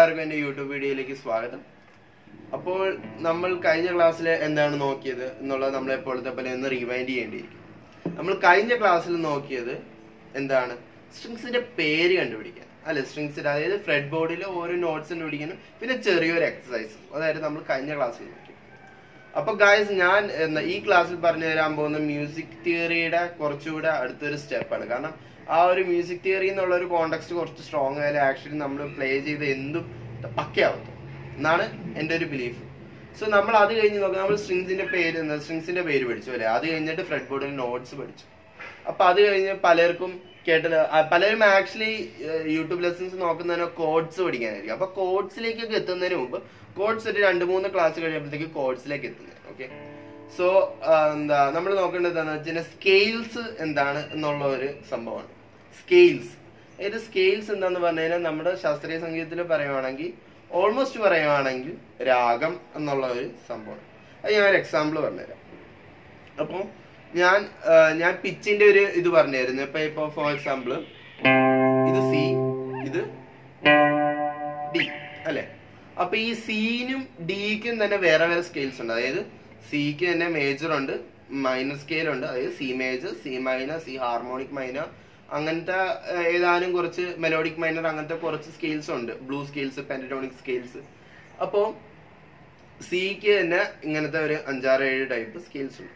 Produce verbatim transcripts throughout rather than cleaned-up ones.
എല്ലാവർക്കും എൻ്റെ യൂട്യൂബ് വീഡിയോയിലേക്ക് സ്വാഗതം. അപ്പോൾ നമ്മൾ കഴിഞ്ഞ ക്ലാസ്സിൽ എന്താണ് നോക്കിയത് എന്നുള്ളത് നമ്മൾ എപ്പോഴത്തെ പോലെ ഒന്ന് റിവൈൻഡ് ചെയ്യേണ്ടിയിരിക്കും. നമ്മൾ കഴിഞ്ഞ ക്ലാസ്സിൽ നോക്കിയത് എന്താണ്, സ്ട്രിങ്സിന്റെ പേര് കണ്ടുപിടിക്കാൻ അല്ലെ, സ്ട്രിങ്സിന്റെ അതായത് ഫ്രെഡ് ബോർഡിൽ ഓരോ നോട്ട്സ് കണ്ടുപിടിക്കാനും പിന്നെ ചെറിയൊരു എക്സസൈസ്, അതായത് നമ്മൾ കഴിഞ്ഞ ക്ലാസ്സിൽ നോക്കി. അപ്പൊ ഗായ്സ്, ഞാൻ ഈ ക്ലാസ്സിൽ പറഞ്ഞു തരാൻ പോകുന്ന മ്യൂസിക് തിയറിയുടെ കുറച്ചുകൂടെ അടുത്തൊരു സ്റ്റെപ്പാണ്. കാരണം ആ ഒരു മ്യൂസിക് തിയറി എന്നുള്ള ഒരു കോണ്ടെക്സ്റ്റ് കുറച്ച് സ്ട്രോങ് ആയാലും ആക്ച്വലി നമ്മൾ പ്ലേ ചെയ്ത് എന്തും പക്കയാവും എന്നാണ് എൻ്റെ ഒരു ബിലീഫ്. സോ നമ്മൾ അത് കഴിഞ്ഞ് നോക്കാം. നമ്മൾ സ്ട്രിങ്സിന്റെ പേര് സ്ട്രിങ്സിന്റെ പേര് പഠിച്ചു അല്ലെ, അത് കഴിഞ്ഞിട്ട് ഫ്രെഡ് ബോർഡിൽ നോട്ട്സ് പഠിച്ചു. അപ്പൊ അത് കഴിഞ്ഞ് പലർക്കും കേട്ടത്, പലരും ആക്ച്വലി യൂട്യൂബ് ലെസൺസ് നോക്കുന്നതിനോ കോഡ്സ് പഠിക്കാനായിരിക്കും. അപ്പൊ കോഡ്സിലേക്കൊക്കെ എത്തുന്നതിന് മുമ്പ് കോഡ്സ് ഒരു രണ്ട് മൂന്ന് ക്ലാസ് കഴിയുമ്പോഴത്തേക്ക് കോഡ്സിലേക്ക് എത്തുന്നത്. ഓക്കെ, സോ എന്താ നമ്മൾ നോക്കേണ്ടത് എന്താണെന്ന് വെച്ചാൽ സ്കെയിൽസ് എന്താണ് എന്നുള്ള ഒരു സംഭവമാണ്. സ്കെയിൽസ് ഏത് സ്കെയിൽസ് എന്താന്ന് പറഞ്ഞു കഴിഞ്ഞാൽ നമ്മുടെ ശാസ്ത്രീയ സംഗീതത്തിൽ പറയുവാണെങ്കിൽ, ഓൾമോസ്റ്റ് പറയുവാണെങ്കിൽ രാഗം എന്നുള്ള ഒരു സംഭവമാണ്. അത് ഞാൻ ഒരു എക്സാമ്പിൾ പറഞ്ഞുതരാം. അപ്പോൾ ഞാൻ ഞാൻ പിച്ചിന്റെ ഒരു ഇത് പറഞ്ഞായിരുന്നു. ഇപ്പൊ ഇപ്പൊ ഫോർ എക്സാമ്പിൾ ഇത് സി, ഇത് ഡി അല്ലെ. അപ്പൊ ഈ സീനും ഡിക്കും തന്നെ വേറെ വേറെ സ്കെയിൽസ് ഉണ്ട്. അതായത് സിക്ക് തന്നെ മേജർ ഉണ്ട്, മൈനർ സ്കെയിൽ ഉണ്ട്, അതായത് C major, C minor, C harmonic minor, അങ്ങനത്തെ ഏതാനും കുറച്ച് മെലോഡിക് മൈനർ, അങ്ങനത്തെ കുറച്ച് സ്കെയിൽസ് ഉണ്ട്, ബ്ലൂ സ്കെയിൽസ്, പെന്ററ്റോണിക് സ്കെയിൽസ്. അപ്പോൾ സിക്ക് തന്നെ ഇങ്ങനത്തെ ഒരു അഞ്ചാറ് ഏഴ് ടൈപ്പ് സ്കെയിൽസ് ഉണ്ട്.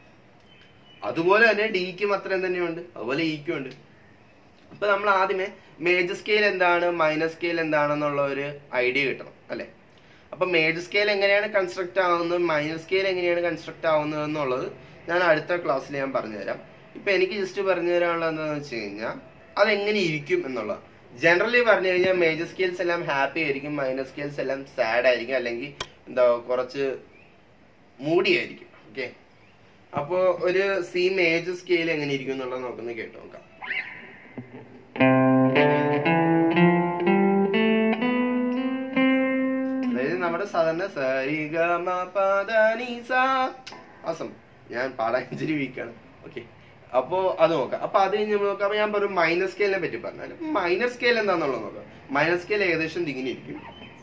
അതുപോലെ തന്നെ ഡിക്കും അത്രയും തന്നെയുണ്ട്, അതുപോലെ ഇക്കും ഉണ്ട്. അപ്പൊ നമ്മൾ ആദ്യമേ മേജർ സ്കെയിൽ എന്താണ്, മൈനർ സ്കെയിൽ എന്താണെന്നുള്ള ഒരു ഐഡിയ കിട്ടണം അല്ലെ. അപ്പൊ മേജർ സ്കെയിൽ എങ്ങനെയാണ് കൺസ്ട്രക്ട് ആവുന്നത്, മൈനർ സ്കെയിൽ എങ്ങനെയാണ് കൺസ്ട്രക്ട് ആവുന്നത് എന്നുള്ളത് ഞാൻ അടുത്ത ക്ലാസ്സിൽ ഞാൻ പറഞ്ഞുതരാം. ഇപ്പൊ എനിക്ക് ജസ്റ്റ് പറഞ്ഞു തരാനുള്ളത് എന്താണെന്ന് വെച്ച് കഴിഞ്ഞാൽ അതെങ്ങനെ ഇരിക്കും എന്നുള്ളത്. ജനറലി പറഞ്ഞു കഴിഞ്ഞാൽ മേജർ സ്കെയിൽസ് എല്ലാം ഹാപ്പി ആയിരിക്കും, മൈനർ സ്കെയിൽസ് എല്ലാം സാഡ് ആയിരിക്കും, അല്ലെങ്കിൽ എന്താ കുറച്ച് മൂഡി ആയിരിക്കും. ഓക്കെ, അപ്പോ ഒരു സി മേജർ സ്കെയിൽ എങ്ങനെ ഇരിക്കും എന്നുള്ളത് നോക്കുന്നത് കേട്ടോ നോക്കാം. അതായത് നമ്മുടെ സാധാരണ ആസം ഞാൻ പാടാൻ ഇച്ചിരി വീക്കാണ്. ഓക്കെ, അപ്പോ അത് നോക്കാം. അപ്പൊ അത് കഴിഞ്ഞ് നമ്മൾ നോക്കാം. അപ്പൊ ഞാൻ പറയും മൈനർ സ്കെയിലിനെ പറ്റി പറഞ്ഞാൽ, മൈനർ സ്കെയിൽ എന്താണെന്നുള്ളത് നോക്കാം. മൈനർ സ്കെയിൽ ഏകദേശം ഇങ്ങനെ ഇരിക്കും.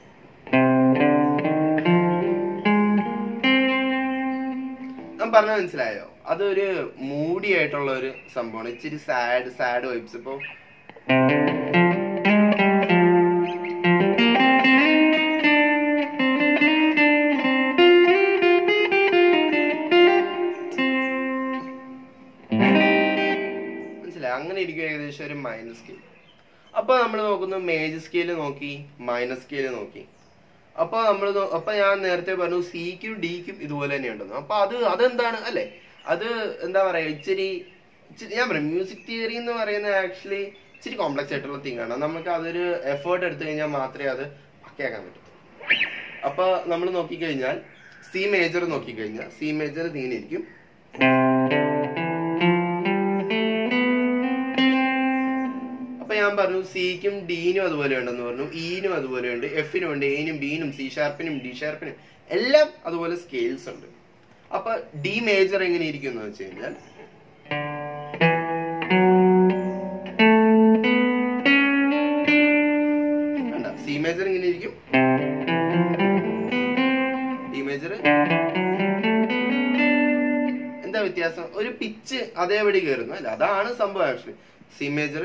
ഞാൻ പറഞ്ഞ മനസ്സിലായോ? അതൊരു മൂഡി ആയിട്ടുള്ള ഒരു സംഭവമാണ്, ഇച്ചിരി സാഡ് സാഡ് വൈബ്സ്. ഇപ്പൊ അങ്ങനെ ഇരിക്കും ഏകദേശം ഒരു മൈനർ സ്കെയിൽ. അപ്പൊ നമ്മൾ നോക്കുന്നു മേജർ സ്കെയിൽ നോക്കി, മൈനർ സ്കെയിൽ നോക്കി. അപ്പൊ നമ്മൾ അപ്പൊ ഞാൻ നേരത്തെ പറഞ്ഞു സിക്കും ഡിക്കും ഇതുപോലെ തന്നെ ഉണ്ടെന്ന്. അപ്പൊ അത് അതെന്താണ് അല്ലെ, അത് എന്താ പറയാ, ഇച്ചിരി ഞാൻ പറയാം മ്യൂസിക് തിയറി എന്ന് പറയുന്നത് ആക്ച്വലി ഇച്ചിരി കോംപ്ലക്സ് ആയിട്ടുള്ള തിങ് ആണ്. നമുക്ക് അതൊരു എഫേർട്ട് എടുത്തു കഴിഞ്ഞാൽ മാത്രമേ അത് പക്കയാക്കാൻ പറ്റൂ. അപ്പൊ നമ്മൾ നോക്കിക്കഴിഞ്ഞാൽ സി മേജർ നോക്കിക്കഴിഞ്ഞാൽ സി മേജർ ഇങ്ങനെ ഇരിക്കും. ഞാൻ പറഞ്ഞു സിക്കും ഡിനും അതുപോലെ ഉണ്ടെന്ന് പറഞ്ഞു, ഇനും അതുപോലെ ഉണ്ട്, എഫിനും ഉണ്ട്, എനും ബിനും സി ഷാർപ്പിനും ഡി ഷാർപ്പിനും എല്ലാം അതുപോലെ സ്കെയിൽസ് ഉണ്ട്. അപ്പൊ ഡി മേജർ എങ്ങനെ ഇരിക്കും എന്ന് വെച്ച് കഴിഞ്ഞാൽ സി മേജർ ഇങ്ങനെ ഇരിക്കും, ഡി മേജർ എന്താ വ്യത്യാസം, ഒരു പിച്ച് അതേപടി കയറുന്നു അല്ല, അതാണ് സംഭവം actually. C major,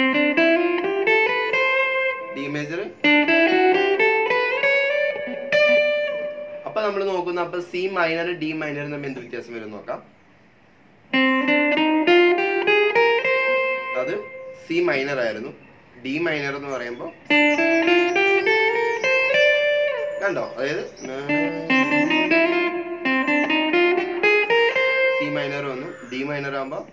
D major. അപ്പൊ നമ്മൾ നോക്കുന്ന അപ്പൊ സി മൈനർ ഡി മൈനർ തമ്മിൽ എന്ത് വ്യത്യാസം വരും നോക്കാം. അത് സി മൈനർ ആയിരുന്നു, ഡി മൈനർ എന്ന് പറയുമ്പോ കണ്ടോ, അതായത് സി മൈനർ വന്നു, ഡി മൈനർ ആകുമ്പോ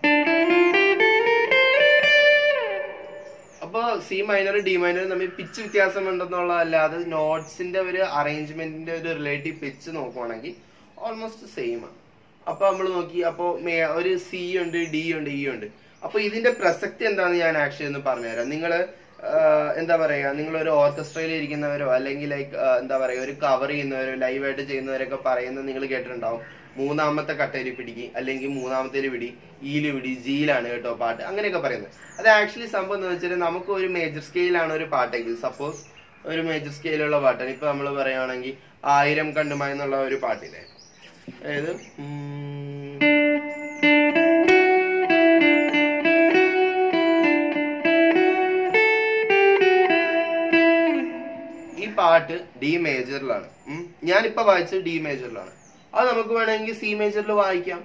അപ്പൊ സി മൈനർ ഡി മൈനർ തമ്മിൽ പിച്ച് വ്യത്യാസം ഉണ്ടെന്നുള്ളതല്ലാതെ നോട്ട്സിന്റെ ഒരു അറേഞ്ച്മെന്റിന്റെ ഒരു റിലേറ്റീവ് പിച്ച് നോക്കുവാണെങ്കിൽ ഓൾമോസ്റ്റ് സെയിം ആണ്. അപ്പൊ നമ്മൾ നോക്കി, അപ്പൊ ഒരു സി ഉണ്ട്, ഡി ഉണ്ട്, ഇ ഉണ്ട്. അപ്പൊ ഇതിന്റെ പ്രസക്തി എന്താണെന്ന് ഞാൻ ആക്ച്വലി ഒന്ന് പറഞ്ഞുതരാം. നിങ്ങള് എന്താ പറയാ, നിങ്ങൾ ഒരു ഓർക്കസ്ട്രയിൽ ഇരിക്കുന്നവരോ അല്ലെങ്കിൽ ലൈക്ക് എന്താ പറയാ ഒരു കവർ ചെയ്യുന്നവരോ ലൈവായിട്ട് ചെയ്യുന്നവരൊക്കെ പറയുന്നത് നിങ്ങൾ കേട്ടിട്ടുണ്ടാവും. മൂന്നാമത്തെ കട്ടയിൽ പിടിക്ക്, അല്ലെങ്കിൽ മൂന്നാമത്തേൽ പിടി, ഈല് പിടി, ജിയിലാണ് കേട്ടോ പാട്ട്, അങ്ങനെയൊക്കെ പറയുന്നത്. അത് ആക്ച്വലി സംഭവം എന്ന് വെച്ചാൽ നമുക്ക് ഒരു മേജർ സ്കെയിലാണ് ഒരു പാട്ടെങ്കിൽ, സപ്പോസ് ഒരു മേജർ സ്കെയിലുള്ള പാട്ടാണ്. ഇപ്പൊ നമ്മൾ പറയുകയാണെങ്കിൽ ആയിരം കണ്ണുമായി എന്നുള്ള ഒരു പാട്ടില്ലേ, അതായത് ഈ പാട്ട് ഡി മേജറിലാണ്. ഞാനിപ്പോ വായിച്ചത് ഡി മേജറിലാണ്. അത് നമുക്ക് വേണമെങ്കിൽ സി മേജറിൽ വായിക്കാം.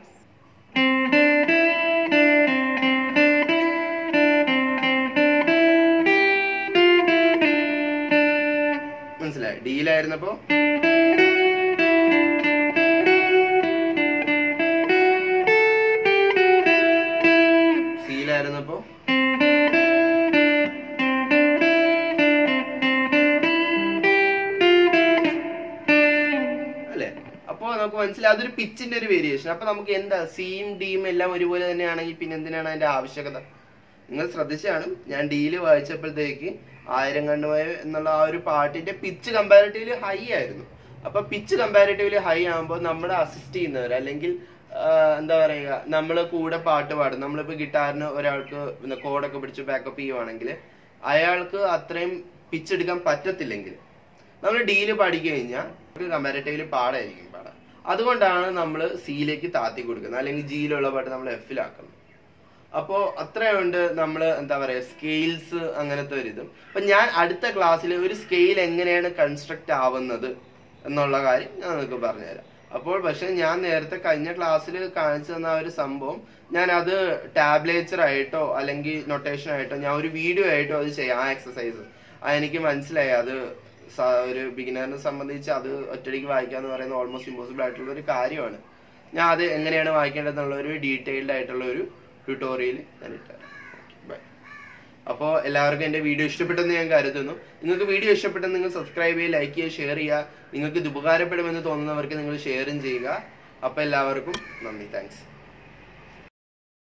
മനസ്സിലായി? ഡിയിലായിരുന്നപ്പോ സിയിലായിരുന്നപ്പോ അല്ലെ? അപ്പൊ നമുക്ക് മനസ്സിലായി അതൊരു പിച്ചിന്റെ ഒരു വേരിയേഷൻ. അപ്പൊ നമുക്ക് എന്താ സിയും ഡിയും എല്ലാം ഒരുപോലെ തന്നെയാണെങ്കിൽ പിന്നെ എന്തിനാണ് അതിന്റെ ആവശ്യകത? നിങ്ങൾ ശ്രദ്ധിച്ചാണ്, ഞാൻ ഡിയിൽ വായിച്ചപ്പോഴത്തേക്ക് ആയിരം കണ്ണുമായി എന്നുള്ള ആ ഒരു പാട്ടിന്റെ പിച്ച് കമ്പാരിറ്റീവ്ലി ഹൈ ആയിരുന്നു. അപ്പൊ പിച്ച് കമ്പാരിറ്റീവ്ലി ഹൈ ആകുമ്പോൾ നമ്മളെ അസിസ്റ്റ് ചെയ്യുന്നവർ അല്ലെങ്കിൽ എന്താ പറയുക, നമ്മള് കൂടെ പാട്ട് പാടും. നമ്മളിപ്പോ ഗിറ്റാറിന് ഒരാൾക്ക് കോഡൊക്കെ പിടിച്ച് ബാക്കപ്പ് ചെയ്യുവാണെങ്കിൽ അയാൾക്ക് അത്രയും പിച്ച് എടുക്കാൻ പറ്റത്തില്ലെങ്കിൽ നമ്മൾ ഡിയില് പാടിക്കു കഴിഞ്ഞാൽ കമ്പാരിറ്റീവ്ലി പാടായിരിക്കും പാടാം. അതുകൊണ്ടാണ് നമ്മൾ സിയിലേക്ക് താത്തി കൊടുക്കുന്നത്, അല്ലെങ്കിൽ ജിയിലുള്ള പാട്ട് നമ്മൾ എഫിലാക്കുന്നത്. അപ്പോ അത്രയുണ്ട് നമ്മള് എന്താ പറയാ സ്കെയിൽസ് അങ്ങനത്തെ ഒരു ഇതും. അപ്പൊ ഞാൻ അടുത്ത ക്ലാസ്സിൽ ഒരു സ്കെയിൽ എങ്ങനെയാണ് കൺസ്ട്രക്ട് ആവുന്നത് എന്നുള്ള കാര്യം ഞാൻ നിങ്ങൾക്ക് പറഞ്ഞുതരാം. അപ്പോൾ പക്ഷെ ഞാൻ നേരത്തെ കഴിഞ്ഞ ക്ലാസ്സിൽ കാണിച്ചു തന്ന ഒരു സംഭവം ഞാൻ അത് ടാബ്ലേച്ചർ ആയിട്ടോ അല്ലെങ്കിൽ നൊട്ടേഷൻ ആയിട്ടോ ഞാൻ ഒരു വീഡിയോ ആയിട്ടോ അത് ചെയ്യാം. ആ എക്സസൈസ് എനിക്ക് മനസ്സിലായി അത് ഒരു ബിഗിനറിനെ സംബന്ധിച്ച് അത് ഒറ്റയ്ക്ക് വായിക്കുക എന്ന് പറയുന്നത് ഓൾമോസ്റ്റ് ഇമ്പോസിബിൾ ആയിട്ടുള്ള ഒരു കാര്യമാണ്. ഞാൻ അത് എങ്ങനെയാണ് വായിക്കേണ്ടതെന്നുള്ള ഒരു ഡീറ്റെയിൽഡ് ആയിട്ടുള്ള ഒരു ട്യൂട്ടോറിയൽ ഞാൻ ഇട്ടുതരാം. ബൈ. അപ്പോൾ എല്ലാവർക്കും എൻ്റെ വീഡിയോ ഇഷ്ടപ്പെട്ടെന്ന് ഞാൻ കരുതുന്നു. നിങ്ങൾക്ക് വീഡിയോ ഇഷ്ടപ്പെട്ടെന്ന് നിങ്ങൾ സബ്സ്ക്രൈബ് ചെയ്യുക, ലൈക്ക് ചെയ്യുക, ഷെയർ ചെയ്യുക. നിങ്ങൾക്ക് ഇത് ഉപകാരപ്പെടുമെന്ന് തോന്നുന്നവർക്ക് നിങ്ങൾ ഷെയറും ചെയ്യുക. അപ്പോൾ എല്ലാവർക്കും നന്ദി, താങ്ക്സ്.